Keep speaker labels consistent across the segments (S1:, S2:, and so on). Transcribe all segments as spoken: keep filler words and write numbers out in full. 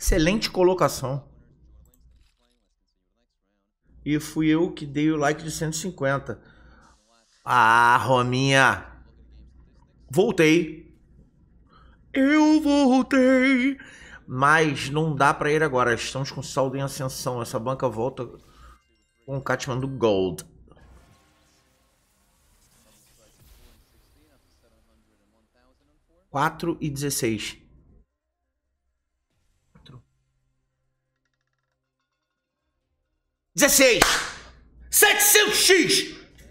S1: Excelente colocação. E fui eu que dei o like de cento e cinquenta. Ah, Rominha. Voltei. Eu voltei. Mas não dá pra ir agora. Estamos com saldo em ascensão. Essa banca volta com o Catman do Gold. quatro e dezesseis. dezesseis. setecentos x.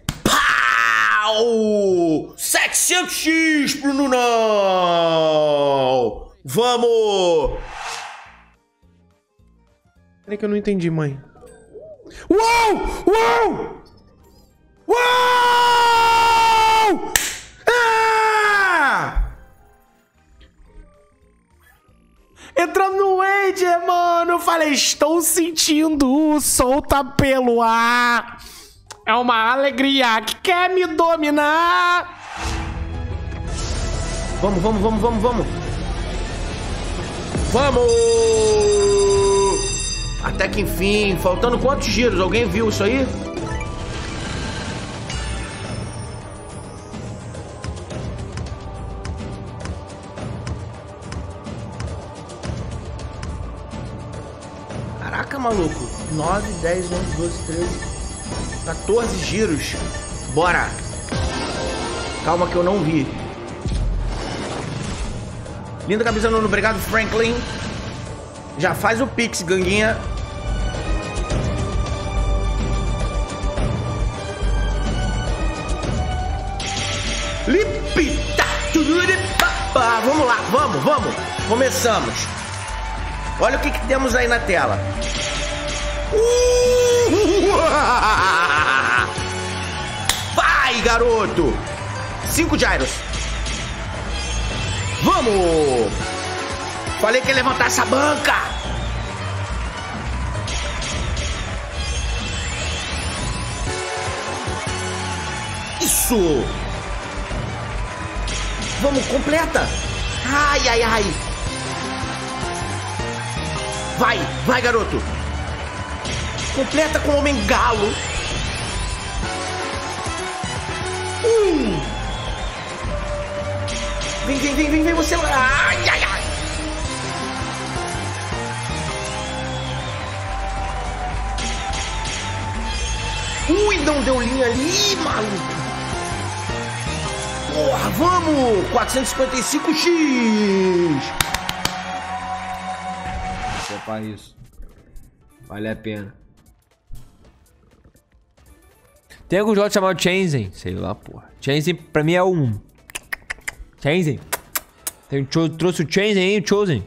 S1: Pau! setecentos x pro Nunão. Vamos!
S2: Peraí que eu não entendi, mãe. Uou! Uou! Uou! Ah! Entrando no Wager, mano. Eu falei, estou sentindo o solta pelo ar. É uma alegria que quer me dominar.
S1: Vamos, vamos, vamos, vamos, vamos. Vamos! Até que enfim. Faltando quantos giros? Alguém viu isso aí? Caraca, maluco. nove, dez, onze, doze, treze, quatorze giros. Bora. Calma que eu não vi. Linda camisa Nuno. Obrigado, Franklin. Já faz o Pix, ganguinha. Lipita. Vamos lá, vamos, vamos. Começamos. Olha o que, que temos aí na tela. Uh! Vai, garoto! Cinco gyros. Vamos! Falei que ia levantar essa banca! Isso! Vamos, completa! Ai, ai, ai! Vai, vai, garoto! Completa com o homem galo! Um! Vem, vem, vem, vem, vem, você lá! Ai, ai, ai! Ui, não deu linha ali, maluco! Porra, vamos! quatrocentos e cinquenta e cinco x!
S3: Para isso. Vale a pena. Tem algum jogo chamado Chainzen? Sei lá, porra. Chainzen pra mim é um. Chainzen. Tem, trouxe o Chainzen aí, o Chosen.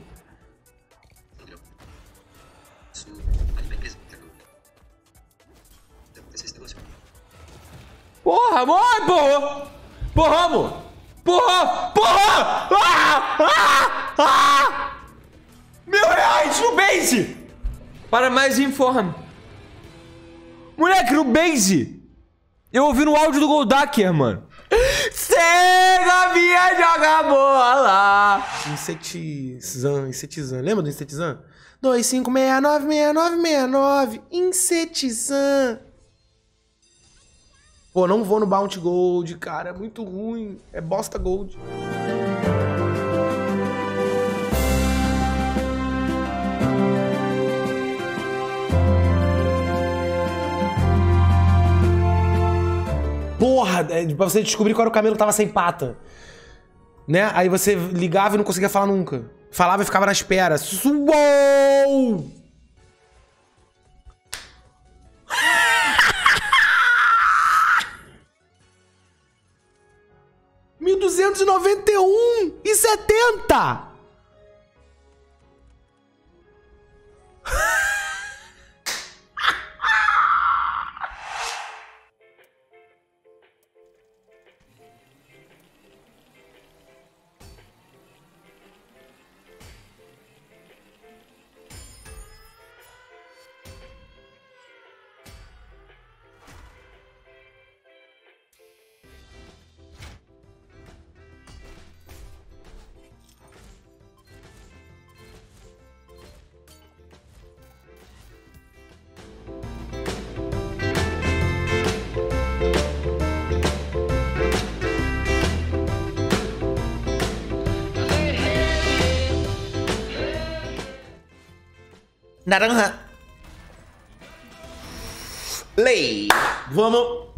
S3: Porra, amor, porra! Porra, amor! Porra! Porra! Ah! Ah! Ah! Mil reais no Base! Para mais informe. Moleque, no Base! Eu ouvi no áudio do Goldacker, mano. Cega minha joga bola!
S2: Insetizan, Insetizan. Lembra do Insetizan? dois cinco seis nove seis nove seis nove. Insetizan. Pô, não vou no Bounty Gold, cara. É muito ruim. É bosta Gold. Porra, é, pra você descobrir qual era o camelo que tava sem pata. Né? Aí você ligava e não conseguia falar nunca. Falava e ficava na espera. Uou! mil duzentos e noventa e um e setenta!
S1: Naranja. Lei. Vamos.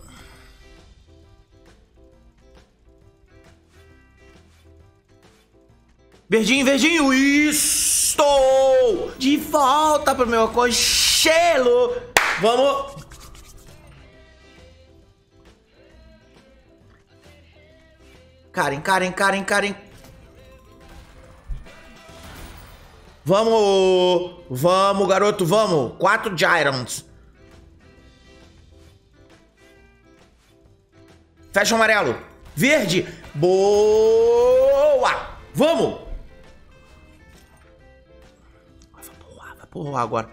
S1: Verdinho, verdinho. Estou de volta pro meu aconchelo. Vamos. Karen, Karen, Karen, Karen. Vamos. Vamos, garoto, vamos. Quatro Gyrons. Fecha o amarelo. Verde. Boa. Vamos. Vai porra, vai porra agora.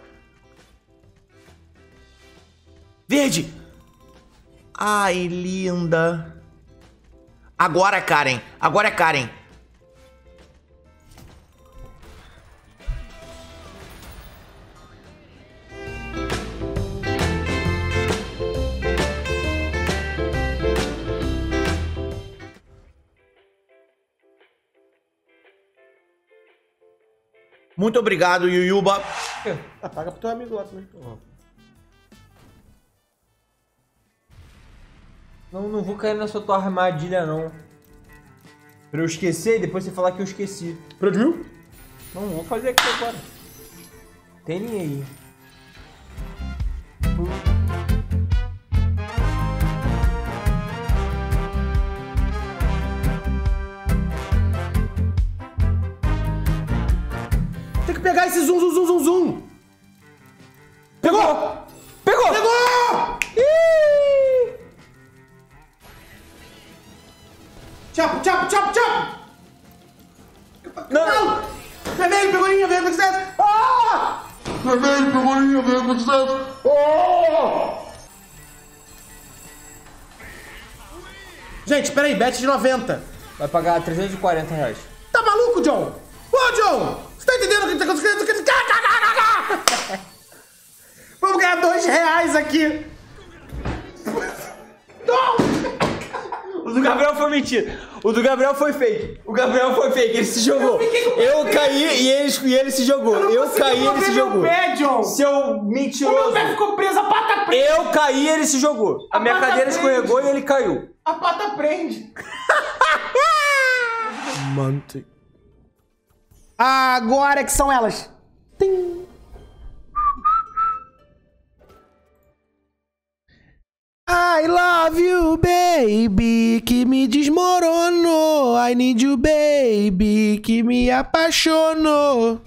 S1: Verde. Ai, linda. Agora é Karen. Agora é Karen. Muito obrigado, Yuyuba. Ah, paga pro teu amigo lá também.
S3: Não, não vou cair nessa tua armadilha, não. Pra eu esquecer e depois você falar que eu esqueci.
S1: Pronto, viu?
S3: Não, vou fazer aqui agora. Tem linha aí.
S1: Tem que pegar esse zoom, zoom, zoom, zoom, zoom. Pegou!
S3: Pegou!
S1: Pegou!
S3: Ih!
S1: Tchapo, tchapo, tchapo, tchapo!
S3: Não!
S1: Não! Vermelho, pegou linha, vermelho, sucesso! Ah! Vermelho, pegou linha, vermelho, sucesso! Oh! Gente, peraí, bet de noventa.
S3: Vai pagar trezentos e quarenta reais.
S1: Tá maluco, John? Ô, John! Você tá entendendo o que tá acontecendo? Vamos ganhar dois reais aqui! Não!
S3: O do Gabriel foi mentira. O do Gabriel foi fake. O Gabriel foi fake, ele se jogou. Eu, eu caí e ele, e ele se jogou. Eu, eu caí e ele se jogou.
S1: Pé, John.
S3: Seu mentiroso.
S1: O meu pé ficou preso, a pata prende.
S3: Eu caí e ele se jogou. A, a minha cadeira prende. Escorregou e ele caiu.
S1: A pata prende. Mante.
S2: Agora que são elas. Tim. I love you, baby, que me desmoronou. I need you, baby, que me apaixonou.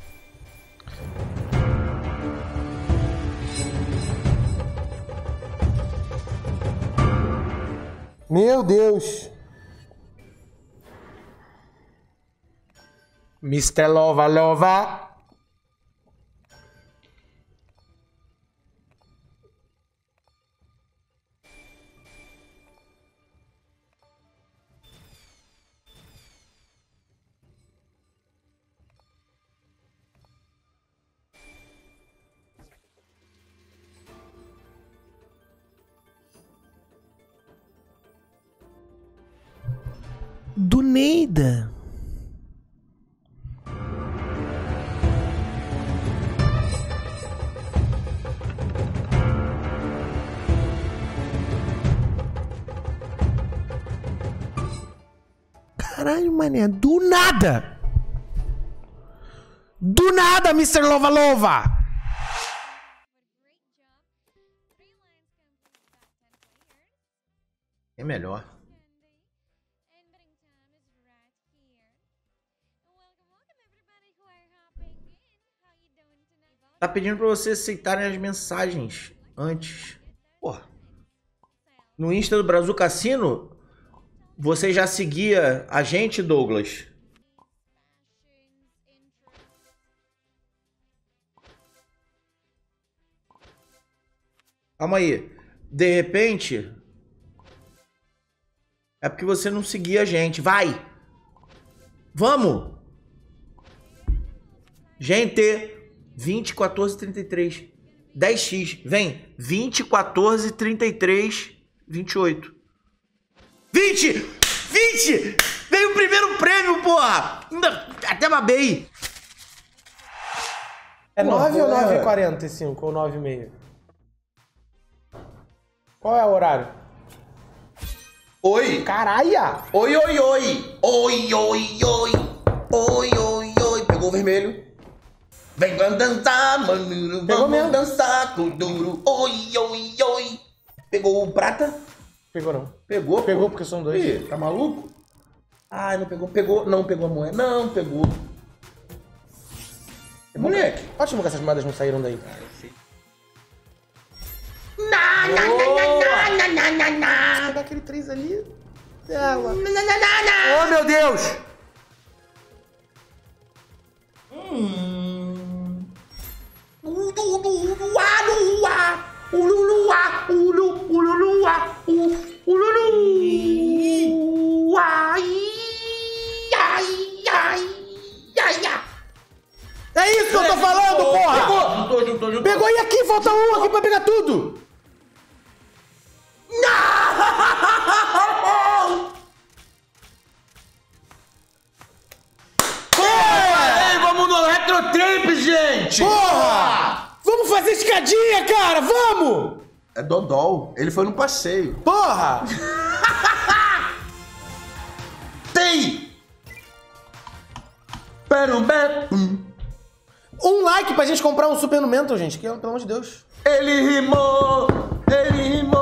S2: Meu Deus. mister Lova Lova. Do Neida. Caralho, mané, do nada. Do nada, mister Lova Lova.
S1: É melhor. Tá pedindo pra vocês aceitarem as mensagens antes. Porra. No Insta do Brasil Cassino, você já seguia a gente, Douglas? Calma aí. De repente... é porque você não seguia a gente. Vai! Vamos! Gente... vinte, quatorze, trinta e três. dez x. Vem. vinte, quatorze, trinta e três, vinte e oito. vinte! vinte! Veio o primeiro prêmio, porra! Até babei.
S2: É
S1: Pô,
S2: nove ou
S1: é.
S2: nove e quarenta e cinco ou nove e meia? Qual é o horário?
S1: Oi!
S2: Caralho!
S1: Oi, oi, oi! Oi, oi, oi! Oi, oi, oi! Pegou o vermelho. Vem dançar, mano.
S2: Pegou
S1: Vamos
S2: mesmo.
S1: dançar com duro. Oi, oi, oi! Pegou o prata?
S2: Pegou não.
S1: Pegou?
S2: Pegou porque são dois.
S1: Ih, tá maluco? Ai, não pegou. Pegou. Não pegou a moeda. Não pegou. Moleque.
S2: Ótimo que essas moedas não saíram daí. Vou pegar aquele três ali. Ela.
S1: Oh, meu Deus! Hum. Ululuá, luá. Ululuá, ulu, ululuá, u, ululu. Ai, ai, ai, ai, ai.
S2: É isso que eu tô falando, porra!
S1: Pegou! Juntou, juntou, juntou.
S2: Pegou e aqui, falta um aqui pra pegar tudo!
S1: Não! Ei, vamos no Retro Trip, gente!
S2: Porra! Vamos fazer escadinha, cara! Vamos!
S1: É Dodol. Ele foi no passeio.
S2: Porra!
S1: Tem! Perum, pum.
S2: Um like pra gente comprar um Super no Mental, gente. Que, pelo amor de Deus.
S1: Ele rimou! Ele rimou!